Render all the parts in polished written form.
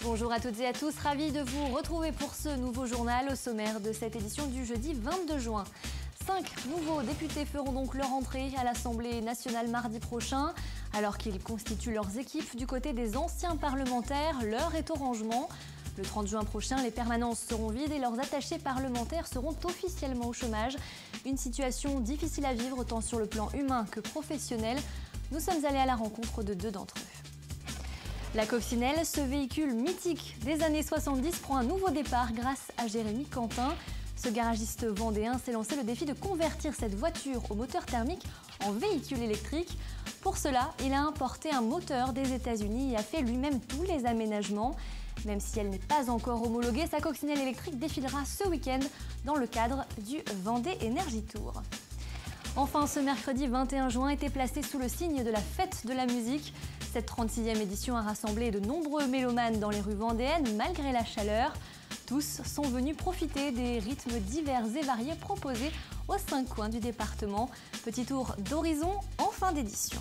Bonjour à toutes et à tous, ravi de vous retrouver pour ce nouveau journal au sommaire de cette édition du jeudi 22 juin. 5 nouveaux députés feront donc leur entrée à l'Assemblée nationale mardi prochain. Alors qu'ils constituent leurs équipes du côté des anciens parlementaires, l'heure est au rangement. Le 30 juin prochain, les permanences seront vides et leurs attachés parlementaires seront officiellement au chômage. Une situation difficile à vivre tant sur le plan humain que professionnel. Nous sommes allés à la rencontre de 2 d'entre eux. La Coccinelle, ce véhicule mythique des années 70, prend un nouveau départ grâce à Jérémy Quentin. Ce garagiste vendéen s'est lancé le défi de convertir cette voiture au moteur thermique en véhicule électrique. Pour cela, il a importé un moteur des États-Unis et a fait lui-même tous les aménagements. Même si elle n'est pas encore homologuée, sa coccinelle électrique défilera ce week-end dans le cadre du Vendée Energy Tour. Enfin, ce mercredi 21 juin était placé sous le signe de la fête de la musique. Cette 36e édition a rassemblé de nombreux mélomanes dans les rues vendéennes malgré la chaleur. Tous sont venus profiter des rythmes divers et variés proposés aux 5 coins du département. Petit tour d'horizon en fin d'édition.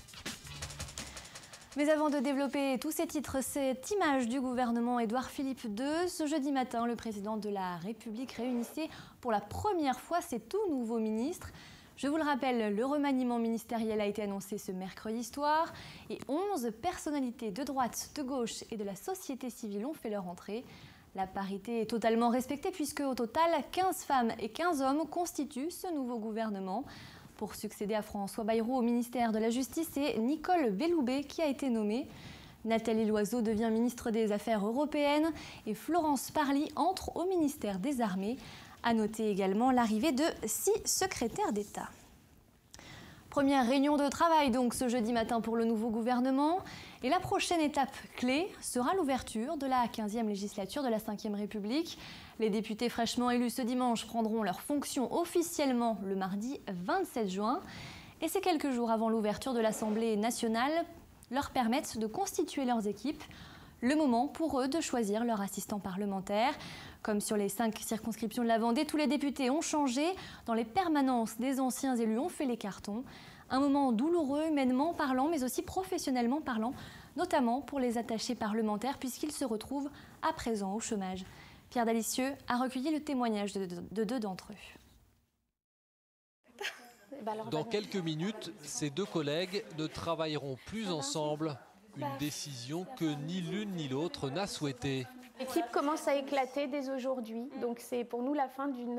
Mais avant de développer tous ces titres, cette image du gouvernement Édouard Philippe II, ce jeudi matin, le président de la République réunissait pour la première fois ses tout nouveaux ministres. Je vous le rappelle, le remaniement ministériel a été annoncé ce mercredi soir et 11 personnalités de droite, de gauche et de la société civile ont fait leur entrée. La parité est totalement respectée puisque au total, 15 femmes et 15 hommes constituent ce nouveau gouvernement. Pour succéder à François Bayrou au ministère de la Justice, c'est Nicole Belloubet qui a été nommée. Nathalie Loiseau devient ministre des Affaires européennes et Florence Parly entre au ministère des Armées. À noter également l'arrivée de 6 secrétaires d'État. Première réunion de travail donc ce jeudi matin pour le nouveau gouvernement. Et la prochaine étape clé sera l'ouverture de la 15e législature de la 5e République. Les députés fraîchement élus ce dimanche prendront leurs fonctions officiellement le mardi 27 juin. Et ces quelques jours avant l'ouverture de l'Assemblée nationale leur permettent de constituer leurs équipes. Le moment pour eux de choisir leur assistant parlementaire. Comme sur les 5 circonscriptions de la Vendée, tous les députés ont changé. Dans les permanences, des anciens élus ont fait les cartons. Un moment douloureux, humainement parlant, mais aussi professionnellement parlant, notamment pour les attachés parlementaires, puisqu'ils se retrouvent à présent au chômage. Pierre Dalicieux a recueilli le témoignage de 2 d'entre eux. Dans quelques minutes, ces 2 collègues ne travailleront plus ensemble. Une décision que ni l'une ni l'autre n'a souhaité. L'équipe commence à éclater dès aujourd'hui, donc c'est pour nous la fin d'une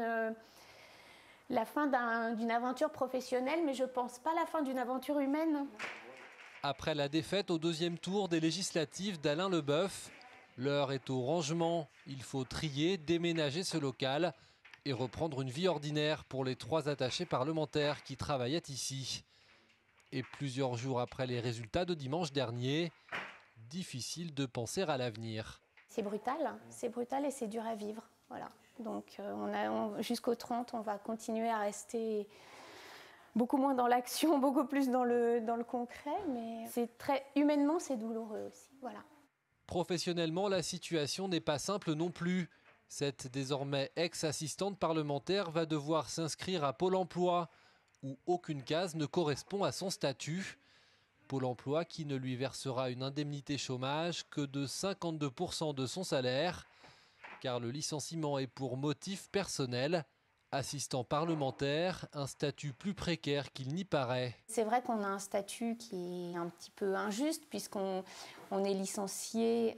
aventure professionnelle, mais je ne pense pas la fin d'une aventure humaine. Après la défaite au 2e tour des législatives d'Alain Leboeuf, l'heure est au rangement. Il faut trier, déménager ce local et reprendre une vie ordinaire pour les 3 attachés parlementaires qui travaillaient ici. Et plusieurs jours après les résultats de dimanche dernier, difficile de penser à l'avenir. C'est brutal et c'est dur à vivre. Voilà. Donc jusqu'au 30, on va continuer à rester beaucoup moins dans l'action, beaucoup plus dans le concret, mais humainement, c'est douloureux aussi. Voilà. Professionnellement, la situation n'est pas simple non plus. Cette désormais ex-assistante parlementaire va devoir s'inscrire à Pôle emploi, où aucune case ne correspond à son statut. Pôle emploi qui ne lui versera une indemnité chômage que de 52% de son salaire, car le licenciement est pour motif personnel. Assistant parlementaire, un statut plus précaire qu'il n'y paraît. C'est vrai qu'on a un statut qui est un petit peu injuste puisqu'on est licencié,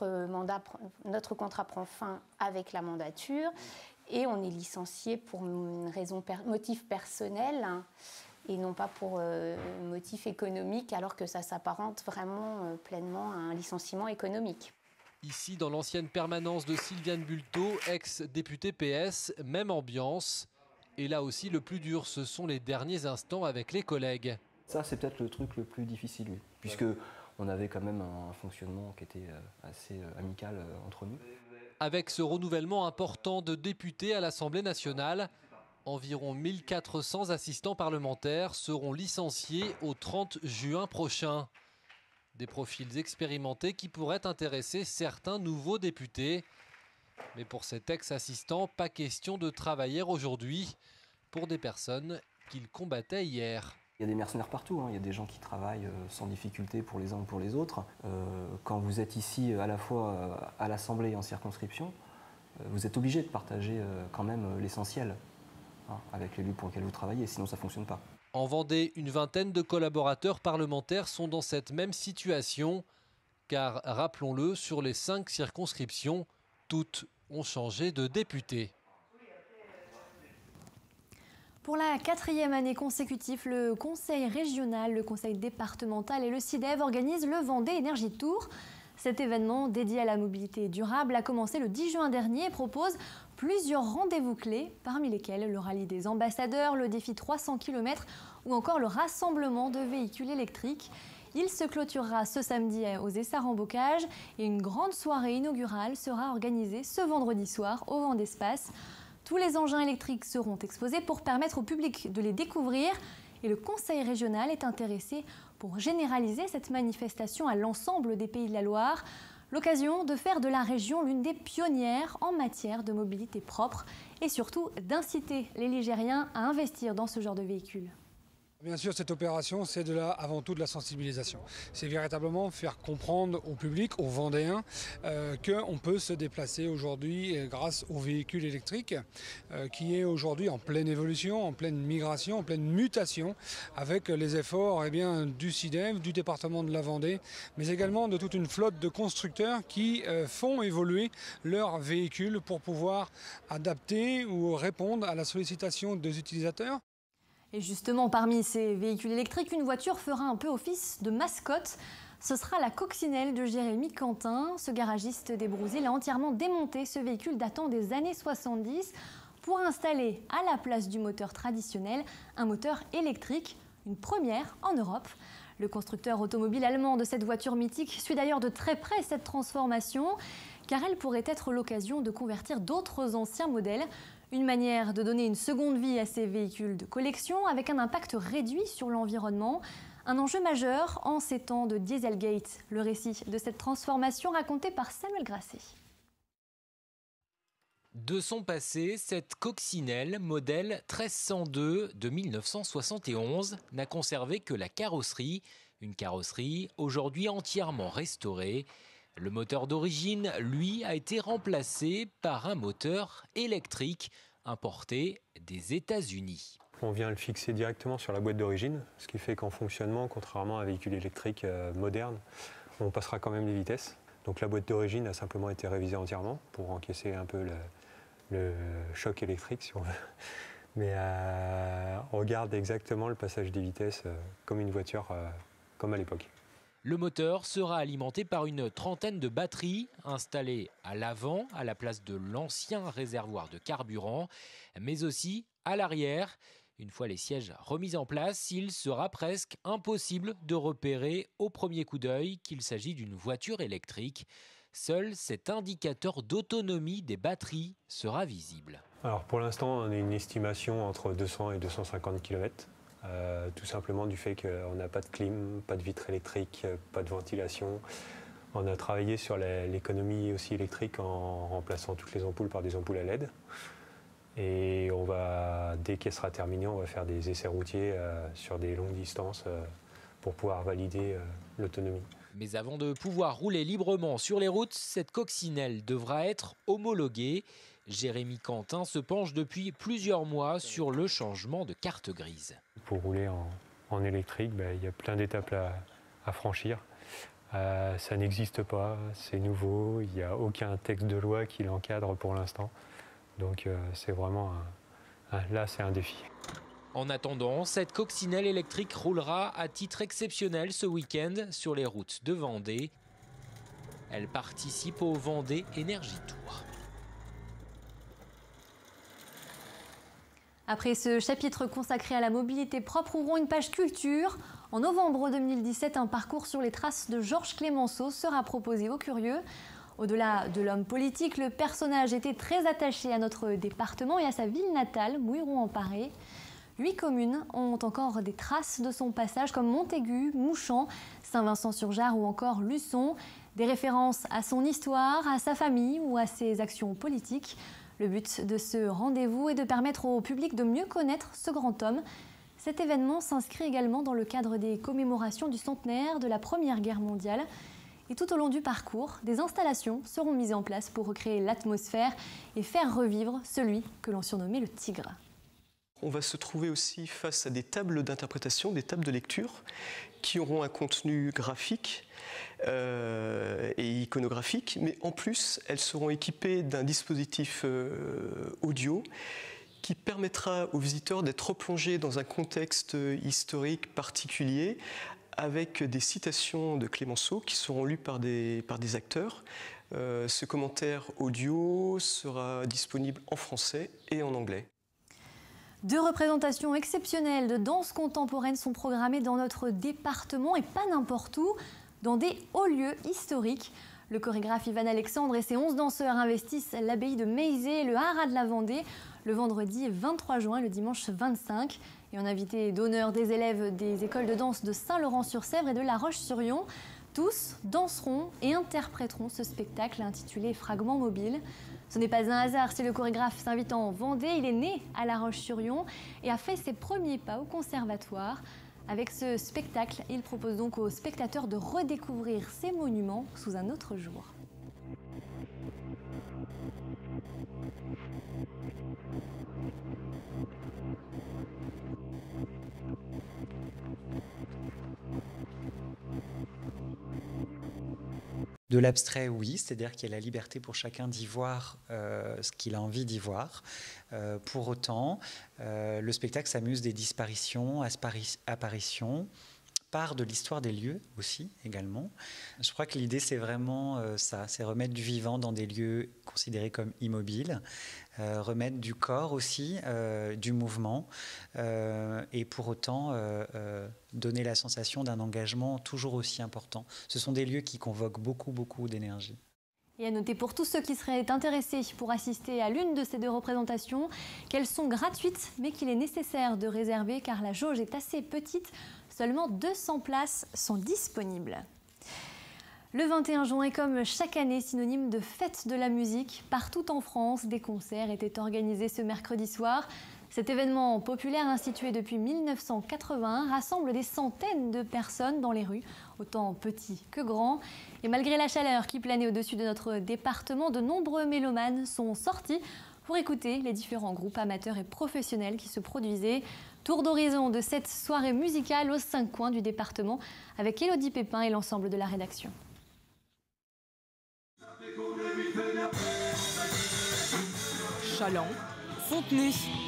notre contrat prend fin avec la mandature et on est licencié pour motif personnel et non pas pour motif économique alors que ça s'apparente vraiment pleinement à un licenciement économique. Ici, dans l'ancienne permanence de Sylviane Bulteau, ex-députée PS, même ambiance. Et là aussi, le plus dur, ce sont les derniers instants avec les collègues. Ça, c'est peut-être le truc le plus difficile, oui, puisque on avait quand même un fonctionnement qui était assez amical entre nous. Avec ce renouvellement important de députés à l'Assemblée nationale, environ 1400 assistants parlementaires seront licenciés au 30 juin prochain. Des profils expérimentés qui pourraient intéresser certains nouveaux députés. Mais pour cet ex-assistant, pas question de travailler aujourd'hui pour des personnes qu'il combattait hier. Il y a des mercenaires partout, hein. Il y a des gens qui travaillent sans difficulté pour les uns ou pour les autres. Quand vous êtes ici à la fois à l'Assemblée et en circonscription, vous êtes obligé de partager quand même l'essentiel avec l'élu pour lequel vous travaillez, sinon ça ne fonctionne pas. En Vendée, une vingtaine de collaborateurs parlementaires sont dans cette même situation, car rappelons-le, sur les 5 circonscriptions, toutes ont changé de député. Pour la 4e année consécutive, le Conseil régional, le Conseil départemental et le CIDEV organisent le Vendée Énergie Tour. Cet événement dédié à la mobilité durable a commencé le 10 juin dernier et propose plusieurs rendez-vous clés, parmi lesquels le rallye des ambassadeurs, le défi 300 km ou encore le rassemblement de véhicules électriques. Il se clôturera ce samedi aux Essarts-en-Bocage et une grande soirée inaugurale sera organisée ce vendredi soir au Vendespace. Tous les engins électriques seront exposés pour permettre au public de les découvrir et le Conseil régional est intéressé pour généraliser cette manifestation à l'ensemble des Pays de la Loire. L'occasion de faire de la région l'une des pionnières en matière de mobilité propre et surtout d'inciter les Ligériens à investir dans ce genre de véhicules. Bien sûr, cette opération, c'est avant tout de la sensibilisation. C'est véritablement faire comprendre au public, aux Vendéens, qu'on peut se déplacer aujourd'hui grâce aux véhicules électriques, qui est aujourd'hui en pleine évolution, en pleine migration, en pleine mutation, avec les efforts du CIDEV, du département de la Vendée, mais également de toute une flotte de constructeurs qui font évoluer leurs véhicules pour pouvoir adapter ou répondre à la sollicitation des utilisateurs. Et justement, parmi ces véhicules électriques, une voiture fera un peu office de mascotte. Ce sera la coccinelle de Jérémy Quentin. Ce garagiste des Brousilles a entièrement démonté ce véhicule datant des années 70 pour installer à la place du moteur traditionnel un moteur électrique, une première en Europe. Le constructeur automobile allemand de cette voiture mythique suit d'ailleurs de très près cette transformation, car elle pourrait être l'occasion de convertir d'autres anciens modèles. Une manière de donner une seconde vie à ces véhicules de collection avec un impact réduit sur l'environnement. Un enjeu majeur en ces temps de Dieselgate. Le récit de cette transformation raconté par Samuel Grasset. De son passé, cette coccinelle modèle 1302 de 1971 n'a conservé que la carrosserie. Une carrosserie aujourd'hui entièrement restaurée. Le moteur d'origine, lui, a été remplacé par un moteur électrique importé des États-Unis. On vient le fixer directement sur la boîte d'origine, ce qui fait qu'en fonctionnement, contrairement à un véhicule électrique moderne, on passera quand même les vitesses. Donc la boîte d'origine a simplement été révisée entièrement pour encaisser un peu le choc électrique, si on veut. Mais on regarde exactement le passage des vitesses comme une voiture, comme à l'époque. Le moteur sera alimenté par une trentaine de batteries installées à l'avant, à la place de l'ancien réservoir de carburant, mais aussi à l'arrière. Une fois les sièges remis en place, il sera presque impossible de repérer au premier coup d'œil qu'il s'agit d'une voiture électrique. Seul cet indicateur d'autonomie des batteries sera visible. Alors pour l'instant, on a une estimation entre 200 et 250 km. Tout simplement du fait qu'on n'a pas de clim, pas de vitre électrique, pas de ventilation. On a travaillé sur l'économie aussi électrique en remplaçant toutes les ampoules par des ampoules à LED. Et dès qu'elle sera terminée, on va faire des essais routiers sur des longues distances pour pouvoir valider l'autonomie. Mais avant de pouvoir rouler librement sur les routes, cette coccinelle devra être homologuée. Jérémy Quentin se penche depuis plusieurs mois sur le changement de carte grise. Pour rouler en électrique, il y a plein d'étapes à franchir. Ça n'existe pas, c'est nouveau, il n'y a aucun texte de loi qui l'encadre pour l'instant. Donc c'est vraiment là, c'est un défi. En attendant, cette coccinelle électrique roulera à titre exceptionnel ce week-end sur les routes de Vendée. Elle participe au Vendée Énergie Tour. Après ce chapitre consacré à la mobilité propre, ouvrons une page culture. En novembre 2017, un parcours sur les traces de Georges Clemenceau sera proposé aux curieux. Au-delà de l'homme politique, le personnage était très attaché à notre département et à sa ville natale, Mouilleron-en-Paré. 8 communes ont encore des traces de son passage, comme Montaigu, Mouchamps, Saint-Vincent-sur-Jard ou encore Luçon. Des références à son histoire, à sa famille ou à ses actions politiques. Le but de ce rendez-vous est de permettre au public de mieux connaître ce grand homme. Cet événement s'inscrit également dans le cadre des commémorations du centenaire de la Première Guerre mondiale. Et tout au long du parcours, des installations seront mises en place pour recréer l'atmosphère et faire revivre celui que l'on surnommait le Tigre. On va se trouver aussi face à des tables d'interprétation, des tables de lecture, qui auront un contenu graphique et iconographique, mais en plus, elles seront équipées d'un dispositif audio qui permettra aux visiteurs d'être replongés dans un contexte historique particulier, avec des citations de Clémenceau qui seront lues par des acteurs. Ce commentaire audio sera disponible en français et en anglais. 2 représentations exceptionnelles de danse contemporaine sont programmées dans notre département et pas n'importe où, dans des hauts lieux historiques. Le chorégraphe Ivan Alexandre et ses 11 danseurs investissent l'abbaye de Mézé et le haras de la Vendée le vendredi 23 juin et le dimanche 25. Et en invité d'honneur des élèves des écoles de danse de Saint-Laurent-sur-Sèvre et de La Roche-sur-Yon, tous danseront et interpréteront ce spectacle intitulé Fragments mobiles. Ce n'est pas un hasard si le chorégraphe s'invite en Vendée. Il est né à La Roche-sur-Yon et a fait ses premiers pas au conservatoire. Avec ce spectacle, il propose donc aux spectateurs de redécouvrir ces monuments sous un autre jour. De l'abstrait, oui, c'est-à-dire qu'il y a la liberté pour chacun d'y voir ce qu'il a envie d'y voir. Pour autant, le spectacle s'amuse des disparitions, apparitions, part de l'histoire des lieux aussi, également. Je crois que l'idée, c'est vraiment ça, c'est remettre du vivant dans des lieux considérés comme immobiles, remettre du corps aussi, du mouvement, et pour autant donner la sensation d'un engagement toujours aussi important. Ce sont des lieux qui convoquent beaucoup d'énergie. Et à noter pour tous ceux qui seraient intéressés pour assister à l'une de ces 2 représentations, qu'elles sont gratuites, mais qu'il est nécessaire de réserver car la jauge est assez petite. Seulement 200 places sont disponibles. Le 21 juin est comme chaque année synonyme de fête de la musique. Partout en France, des concerts étaient organisés ce mercredi soir. Cet événement populaire institué depuis 1981 rassemble des centaines de personnes dans les rues, autant petits que grands. Et malgré la chaleur qui planait au-dessus de notre département, de nombreux mélomanes sont sortis pour écouter les différents groupes amateurs et professionnels qui se produisaient. Tour d'horizon de cette soirée musicale aux 5 coins du département avec Élodie Pépin et l'ensemble de la rédaction. Chaland, Fontenay,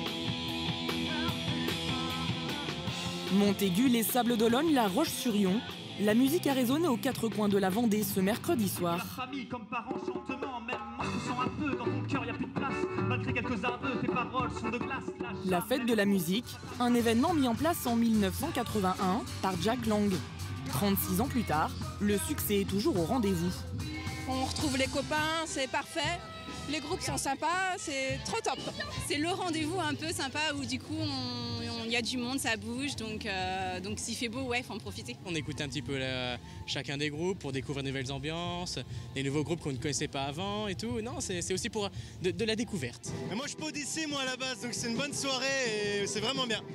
Montaigu, les Sables d'Olonne, La Roche-sur-Yon. La musique a résonné aux 4 coins de la Vendée ce mercredi soir. Famille comme parents, chantement, même moi je sens un peu dans ton cœur, y a plus de place. Malgré quelques aveux, tes paroles sont de glace. La fête de la musique, un événement mis en place en 1981 par Jack Lang. 36 ans plus tard, le succès est toujours au rendez-vous. On retrouve les copains, c'est parfait. Les groupes sont sympas, c'est trop top. C'est le rendez-vous un peu sympa où du coup il y a du monde, ça bouge, donc s'il fait beau, ouais, faut en profiter. On écoute un petit peu chacun des groupes pour découvrir de nouvelles ambiances, des nouveaux groupes qu'on ne connaissait pas avant et tout. Non, c'est aussi pour de la découverte. Mais moi je suis pas d'essai moi à la base, donc c'est une bonne soirée et c'est vraiment bien.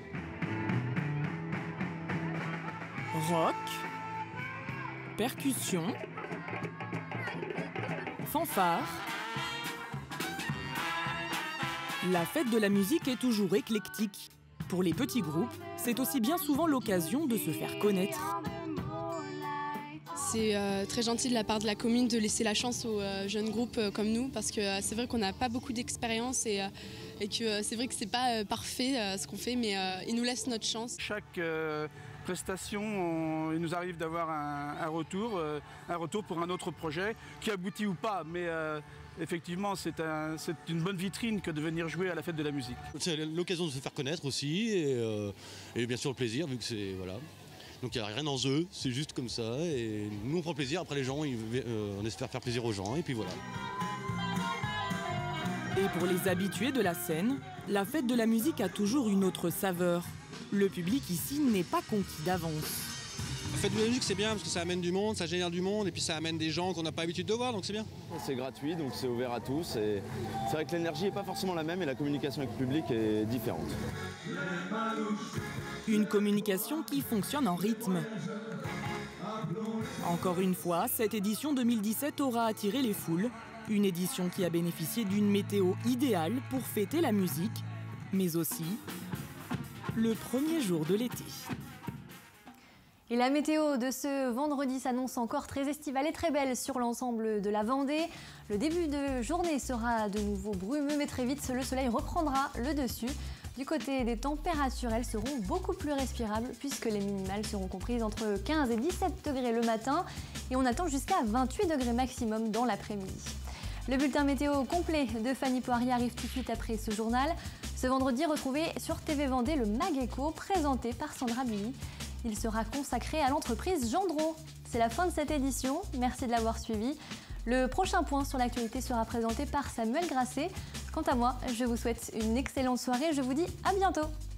Rock, percussion, fanfare. La fête de la musique est toujours éclectique. Pour les petits groupes, c'est aussi bien souvent l'occasion de se faire connaître. C'est très gentil de la part de la commune de laisser la chance aux jeunes groupes comme nous, parce que c'est vrai qu'on n'a pas beaucoup d'expérience et que c'est vrai que c'est pas parfait ce qu'on fait, mais ils nous laissent notre chance. Chaque prestation, il nous arrive d'avoir un retour pour un autre projet qui aboutit ou pas, mais effectivement, c'est une bonne vitrine que de venir jouer à la fête de la musique. C'est l'occasion de se faire connaître aussi et bien sûr le plaisir, vu que c'est voilà. Donc il n'y a rien en jeu, c'est juste comme ça et nous on prend plaisir. Après les gens, on espère faire plaisir aux gens et puis voilà. Et pour les habitués de la scène, la fête de la musique a toujours une autre saveur. Le public ici n'est pas conquis d'avance. fête de la musique, c'est bien parce que ça amène du monde, ça génère du monde et puis ça amène des gens qu'on n'a pas l'habitude de voir, donc c'est bien. C'est gratuit, donc c'est ouvert à tous. Et c'est vrai que l'énergie n'est pas forcément la même et la communication avec le public est différente. Une communication qui fonctionne en rythme. Encore une fois, cette édition 2017 aura attiré les foules. Une édition qui a bénéficié d'une météo idéale pour fêter la musique, mais aussi le premier jour de l'été. Et la météo de ce vendredi s'annonce encore très estivale et très belle sur l'ensemble de la Vendée. Le début de journée sera de nouveau brumeux, mais très vite le soleil reprendra le dessus. Du côté des températures, elles seront beaucoup plus respirables puisque les minimales seront comprises entre 15 et 17 degrés le matin et on attend jusqu'à 28 degrés maximum dans l'après-midi. Le bulletin météo complet de Fanny Poirier arrive tout de suite après ce journal. Ce vendredi, retrouvez sur TV Vendée le Mag-Éco présenté par Sandra Bully. Il sera consacré à l'entreprise Gendreau. C'est la fin de cette édition. Merci de l'avoir suivi. Le prochain point sur l'actualité sera présenté par Samuel Grasset. Quant à moi, je vous souhaite une excellente soirée. Je vous dis à bientôt.